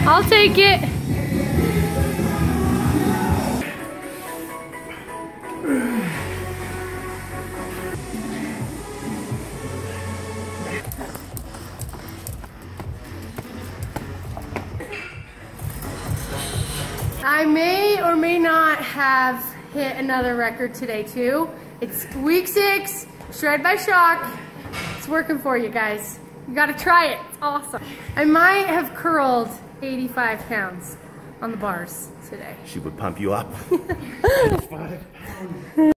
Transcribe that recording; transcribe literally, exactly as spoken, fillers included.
I'll take it. I may or may not have hit another record today too. It's week six, Shred by Shock. It's working for you guys. You gotta try it, it's awesome. I might have curled eighty-five pounds on the bars today. She would pump you up.